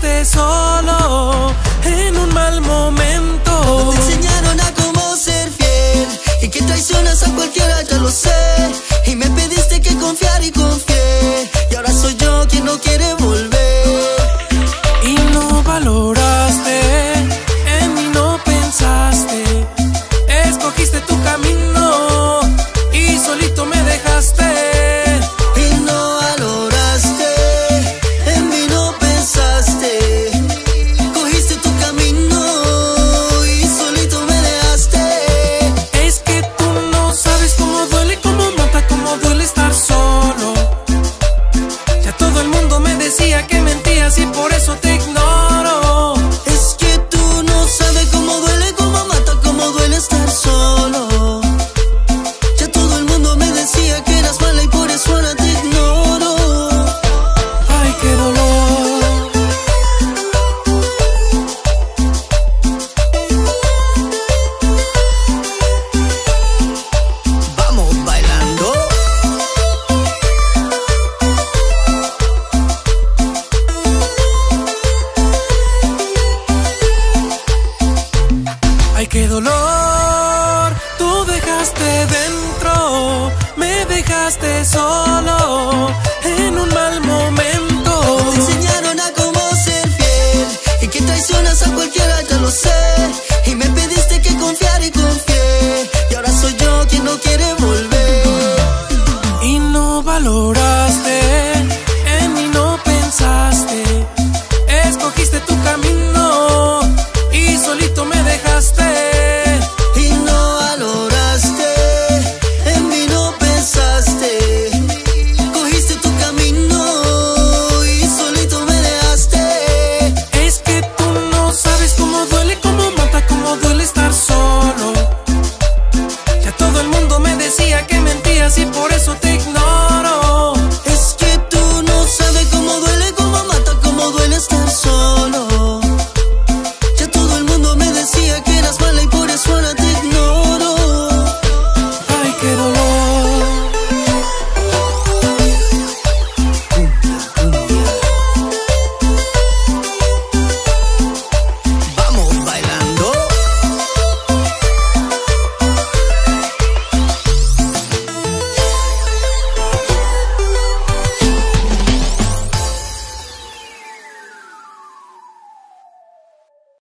dejaste solo en un mal momento. No te enseñaron a cómo ser fiel y que traicionas a cualquiera, ya lo sé. Y me pediste que confiar y confié, y ahora soy yo quien no quiere volver. Y no valoraste, en mí no pensaste, escogiste tu camino y solito me dejaste. Y no valoraste, en mí no pensaste, cogiste tu camino y solito me dejaste. Es que tú no sabes cómo duele, cómo mata, cómo duele estar solo. Ya todo el mundo me decía que mentías y por eso te